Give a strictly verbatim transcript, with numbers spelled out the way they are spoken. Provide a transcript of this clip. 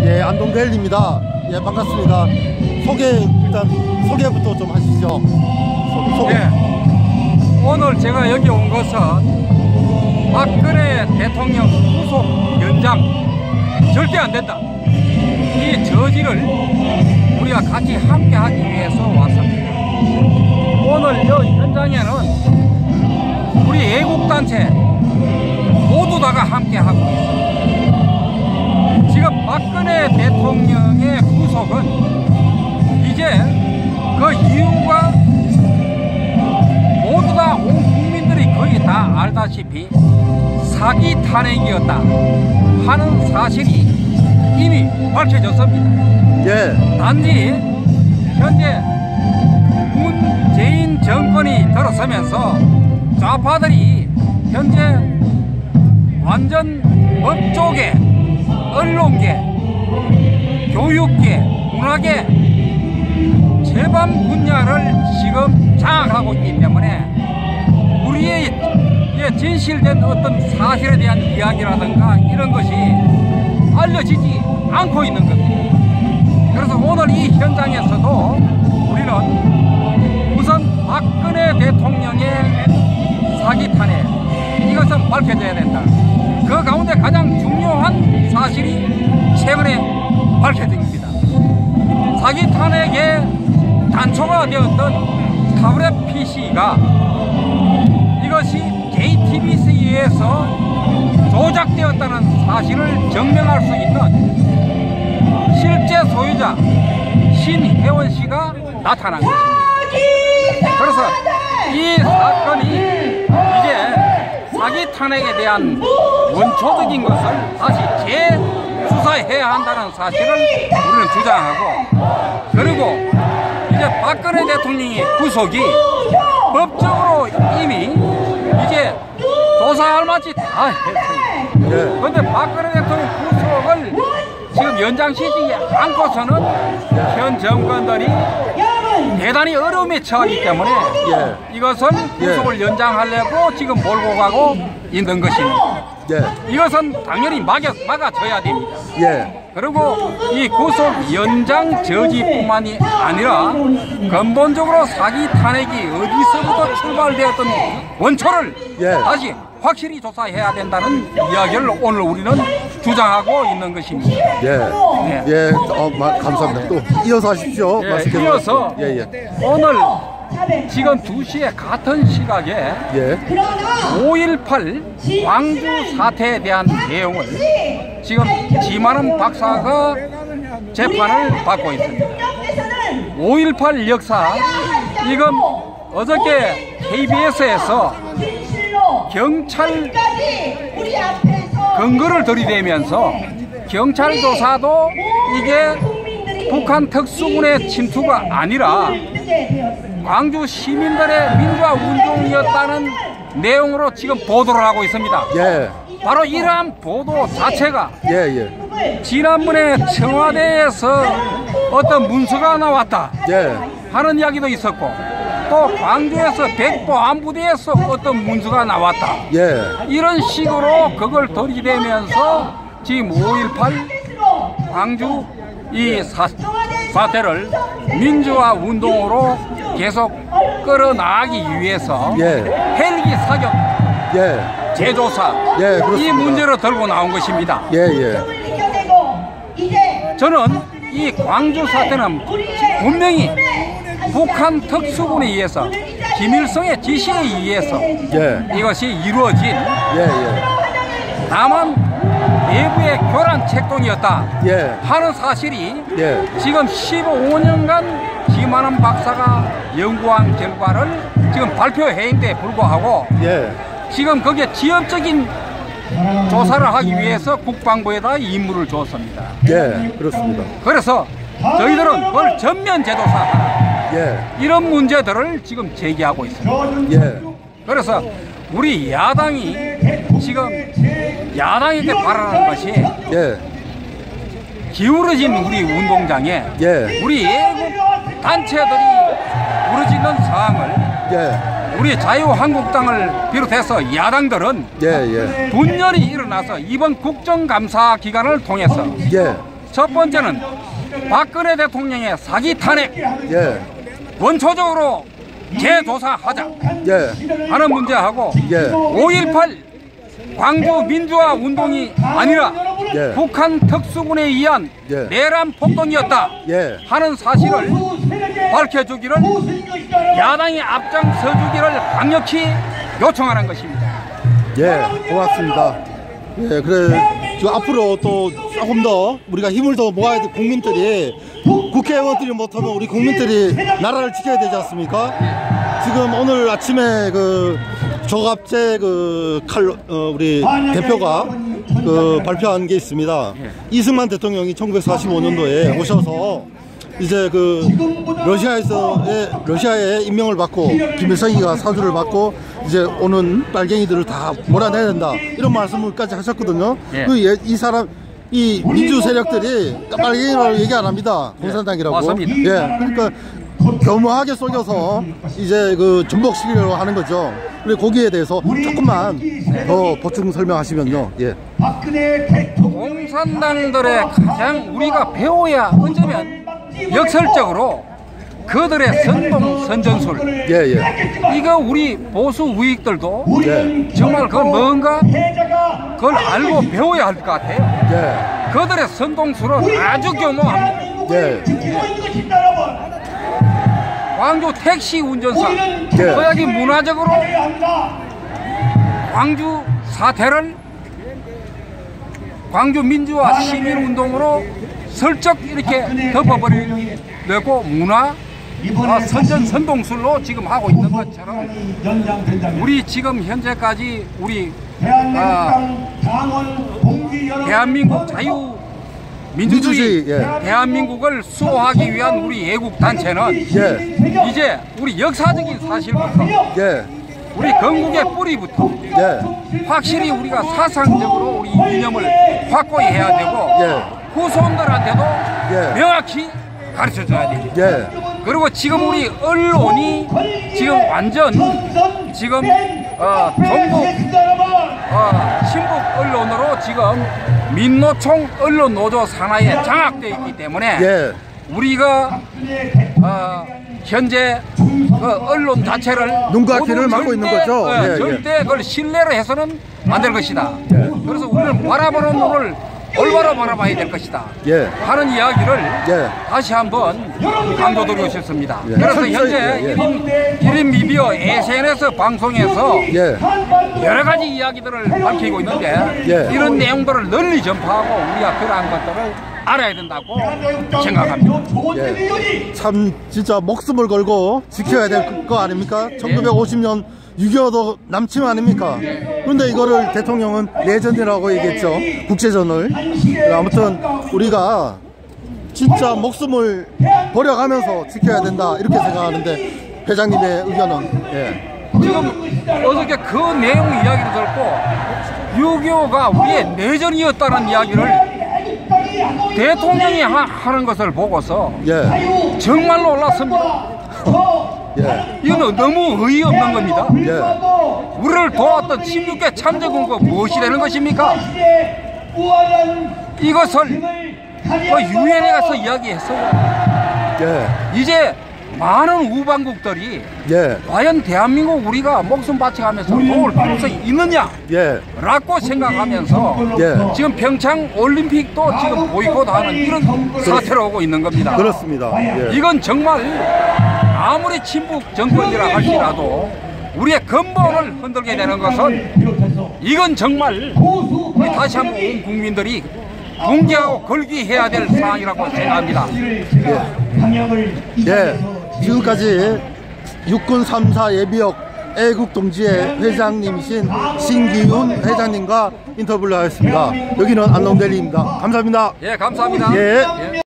예, 안동벨입니다. 예, 반갑습니다. 소개, 일단 소개부터 좀 하시죠. 소개, 소개. 네. 오늘 제가 여기 온 것은 박근혜 대통령 후속 연장 절대 안 된다. 이 저지를 우리가 같이 함께 하기 위해서 왔습니다. 오늘 이 현장에는 우리 애국단체 모두 다가 함께 하고 있습니다. 지금 박근혜 대통령의 후속은 이제 그 이유가 모두 다 온 국민들이 거의 다 알다시피 사기 탄핵이었다 하는 사실이 이미 밝혀졌습니다. 예. 단지 현재 문재인 정권이 들어서면서 좌파들이 현재 완전 법조계, 언론계, 교육계, 문화계 제반 분야를 지금 장악하고 있기 때문에 우리의 진실된 어떤 사실에 대한 이야기라든가 이런 것이 알려지지 않고 있는 겁니다. 그래서 오늘 이 현장에서도 우리는 우선 박근혜 대통령의 사기 탄핵 이것은 밝혀져야 된다. 그 가운데 가장 중요한 사실이 최근에 밝혀집니다. 사기 탄핵의 단초가 되었던 타브렛 피씨가 이것이 제이티비씨에 의해서 조작되었다는 사실을 증명할 수 있는 실제 소유자 신혜원 씨가 나타난 것입니다. 그래서 이 사건이 이제 사기 탄핵에 대한 원초적인 것을 다시 재수사해야 한다는 사실을 우리는 주장하고, 그리고 이제 박근혜 대통령의 구속이 법적으로 이미 이제 조사할 만치 다 했어요. 그런데 네. 박근혜 대통령 구속을 지금 연장시키지 않고서는 현 정권들이 대단히 어려움에 처하기 때문에 예. 이것은 구속을 예. 연장하려고 지금 몰고 가고 있는 것입니다. 예. 이것은 당연히 막아, 막아줘야 됩니다. 예. 그리고 이 구속 연장 저지뿐만이 아니라 근본적으로 사기 탄핵이 어디서부터 출발되었던 원초를 예. 다시 확실히 조사해야 된다는 이야기를 오늘 우리는 주장하고 있는 것입니다. 예, 네. 예, 어, 감사합니다. 또 이어서 하십시오. 예, 이어서 예, 예. 오늘 지금 두 시에 같은 시각에 예. 오일팔 광주 사태에 대한 내용을 지금 지만원 박사가 재판을 받고 있습니다. 오일팔 역사, 이건 어저께 케이비에스에서 경찰 근거를 들이대면서 경찰 조사도 이게 북한 특수군의 침투가 아니라 광주 시민들의 민주화 운동이었다는 내용으로 지금 보도를 하고 있습니다. 예. 바로 이러한 보도 자체가 예, 예. 지난번에 청와대에서 어떤 문서가 나왔다 예. 하는 이야기도 있었고, 또 광주에서 백보안부대에서 어떤 문서가 나왔다 예. 이런 식으로 그걸 들이대면서 지금 오일팔 광주 이 사, 사태를 민주화 운동으로 계속 끌어나가기 위해서 예. 헬기 사격 예. 재조사 예, 이 문제로 들고 나온 것입니다. 예, 예. 저는 이 광주 사태는 분명히 북한 특수군에 의해서 김일성의 지시에 의해서 예. 이것이 이루어진 예, 예. 다만 내부의 교란 책동이었다 예. 하는 사실이 예. 지금 십오 년간 지만원 박사가 연구한 결과를 지금 발표해인데 불구하고 예. 지금 거기에 지역적인 조사를 하기 위해서 국방부에다 임무를 줬습니다. 예, 그렇습니다. 그래서 저희들은 그걸 전면 재조사하라 예. 이런 문제들을 지금 제기하고 있습니다. 예. 그래서 우리 야당이 지금 야당에게 바라는 것이 예. 기울어진 우리 운동장에 예. 우리 애국 단체들이 부르짖는 사항을 예. 우리 자유한국당을 비롯해서 야당들은 예, 예. 분열이 일어나서 이번 국정감사 기간을 통해서 예. 첫 번째는 박근혜 대통령의 사기 탄핵 예. 원초적으로 재조사하자 예. 하는 문제하고 예. 오일팔 광주 민주화 운동이 아니라 예. 북한 특수군에 의한 예. 내란 폭동이었다 예. 하는 사실을 밝혀주기를 야당이 앞장서주기를 강력히 요청하는 것입니다. 예, 고맙습니다. 예, 그래 저 앞으로 또 조금 더 우리가 힘을 더 모아야 돼. 국민들이 국회의원들이 못하면 우리 국민들이 나라를 지켜야 되지 않습니까? 지금 오늘 아침에 그 조갑재 그 칼, 어, 우리 대표가 그 발표한 게 있습니다. 이승만 대통령이 천구백사십오 년도에 오셔서 이제 그 러시아에서의 러시아의 임명을 받고 김일성이가 사주를 받고 이제 오는 빨갱이들을 다 몰아내야 된다 이런 말씀을까지 하셨거든요. 예. 그 이 사람 이 민주 세력들이 빨갱이라고 얘기 안 합니다. 공산당이라고. 예. 맞습니다. 예, 그러니까 교묘하게 속여서 이제 그 전복시키려고 하는 거죠. 그리고 거기에 대해서 조금만 더 보충 설명하시면요. 예. 공산당들의 가장 우리가 배워야 어쩌면 역설적으로 그들의 선동 선전술 예, 예. 이거 우리 보수 우익들도 예. 정말 그걸 뭔가 그걸 알고 배워야 할 것 같아요. 예. 그들의 선동술은 아주 교묘합니다. 예. 광주 택시 운전사 예. 거기 문화적으로 광주 사태를 광주 민주화 시민운동으로 슬쩍 이렇게 덮어버리려고 문화 아, 선전 선동술로 지금 하고 있는 것처럼 우리 지금 현재까지 우리 아, 대한민국 자유 민주주의 민주주의, 예. 대한민국을 수호하기 위한 우리 애국단체는 예. 이제 우리 역사적인 사실부터 예. 우리 건국의 뿌리부터 예. 확실히 우리가 사상적으로 우리 이념을 확고히 해야 되고 예. 후손들한테도 예. 명확히 가르쳐줘야 됩니다. 예. 그리고 지금 우리 언론이 지금 완전 지금 어, 전국 어, 친북 언론으로 지금 민노총 언론 노조 산하에 장악되어 있기 때문에 예. 우리가 어, 현재 그 언론 자체를 눈과 모두 귀를 막고 절대, 있는 거죠? 어, 예, 예. 절대 그걸 신뢰로 해서는 안 될 것이다. 예. 그래서 우리는 바라보는 눈을 올바로 바라봐야 될 것이다. 예. 하는 이야기를 예. 다시 한번 강조드리고 싶습니다. 예. 그래서 철저히, 현재 예, 예. 일 인, 일 인 미디어 에스엔에스 방송에서 예. 여러 가지 이야기들을 밝히고 있는데 예. 이런 내용들을 널리 전파하고 우리가 그러한 것들을 알아야 된다고 생각합니다. 예. 참 진짜 목숨을 걸고 지켜야 될 거 아닙니까? 천구백오십 년 육이오도 남침 아닙니까? 그런데 이거를 대통령은 레전드라고 얘기했죠. 국제전을. 아무튼 우리가 진짜 목숨을 버려가면서 지켜야 된다 이렇게 생각하는데 회장님의 의견은? 예. 지금 어저께 그 내용 이야기를 듣고 육이오가 우리의 내전이었다는 이야기를 대통령이 하, 하는 것을 보고서 예. 정말로 놀랐습니다. 예. 이건 너무 어이없는 겁니다. 예. 우리를 도왔던 십육 개 참전군과 무엇이 되는 것입니까? 이것을 그 유엔에 가서 이야기했어요. 예. 이제 많은 우방국들이 예. 과연 대한민국 우리가 목숨 바쳐가면서 도울 가능성이 있느냐? 예. 라고 생각하면서 예. 지금 평창 올림픽도 지금 보이콧하는 이런 사태로 오고 있는 겁니다. 그렇습니다. 예. 이건 정말 아무리 친북 정권이라 할지라도 우리의 근본을 흔들게 되는 것은 이건 정말 우리 다시 한번 온 국민들이 공개하고 걸기해야 될 사항이라고 생각합니다. 예. 예. 지금까지 육군 삼 사 예비역 애국동지회 회장님이신 신기훈 회장님과 인터뷰를 하였습니다. 여기는 안동대리입니다. 감사합니다. 예, 감사합니다. 예. 예.